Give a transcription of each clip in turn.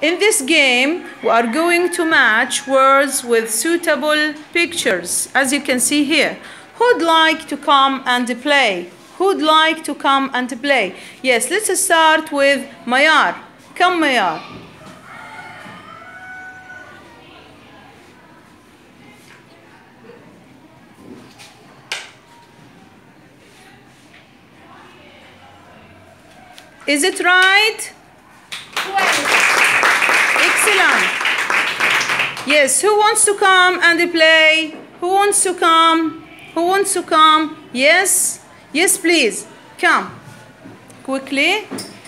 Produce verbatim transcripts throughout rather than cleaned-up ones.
In this game, we are going to match words with suitable pictures, as you can see here. Who'd like to come and play? Who'd like to come and play? Yes, let's start with Mayar. Come, Mayar. Is it right? Excellent. Yes, who wants to come and play? Who wants to come? Who wants to come? Yes? Yes, please. Come. Quickly.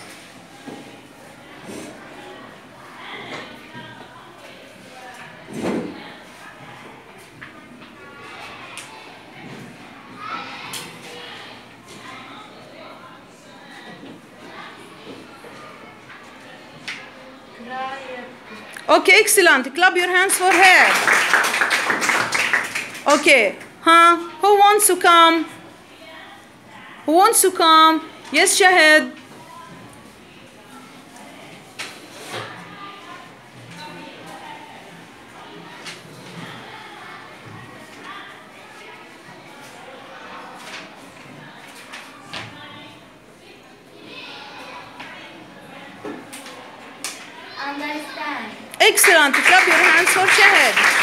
Okay, excellent. Clap your hands for her. Okay. Huh? Who wants to come? Who wants to come? Yes, Shahid. Understand. Excellent. Clap your hands for Shahid.